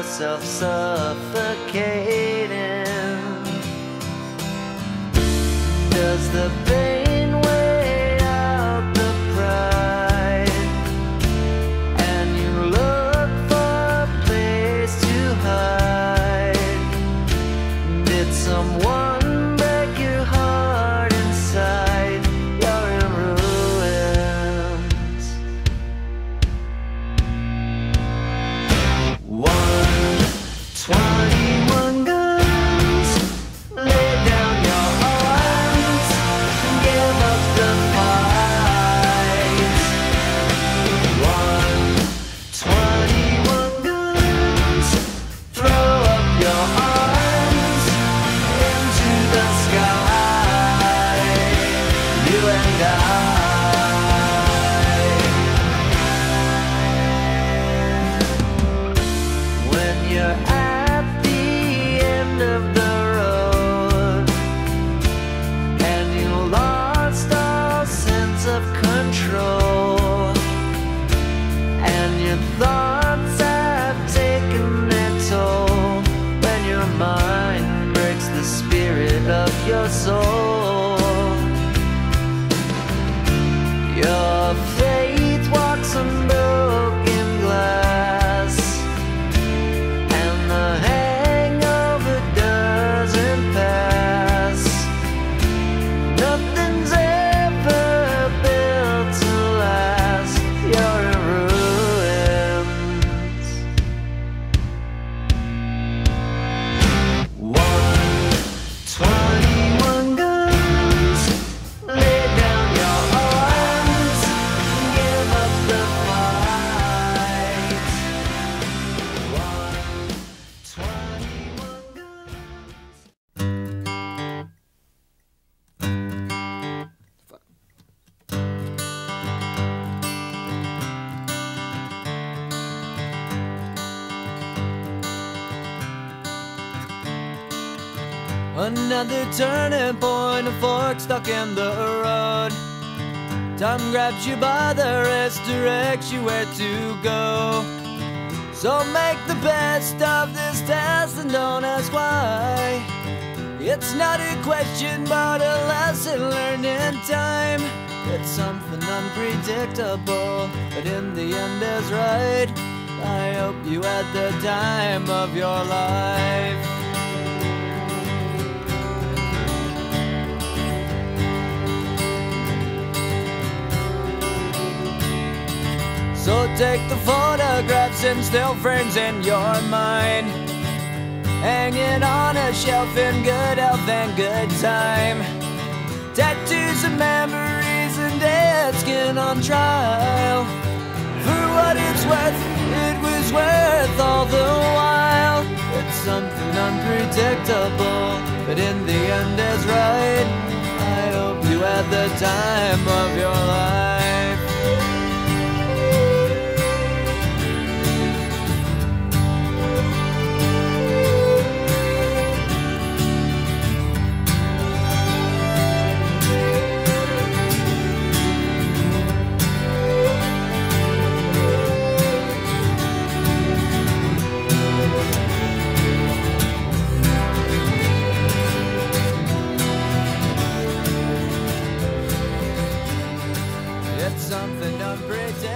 yourself suffocating? Does the pain weigh out the pride, and you look for a place to hide? Did someone break your heart inside? You're in ruins. 121 guns, lay down your arms, give up the fight. 121 guns, throw up your arms into the sky, you and I. When you're at the end of the road and you lost all sense of control, and your thoughts have taken their toll, when your mind breaks the spirit of your soul, your faith walks on broken glass, and the hangover doesn't pass. Nothing's ever built to last. You're in ruins. 121 guns, lay down your arms, give up the fight. 121 guns. Another turning point, a fork stuck in the road. Time grabs you by the wrist, directs you where to go. So make the best of this test and don't ask why. It's not a question but a lesson learned in time. It's something unpredictable, but in the end is right. I hope you had the time of your life. So take the photographs and still frames in your mind, hanging on a shelf in good health and good time. Tattoos of memories and dead skin on trial. For what it's worth, it was worth all the while. It's something unpredictable, but in the end is right. I hope you had the time of your life. It's something unpredictable.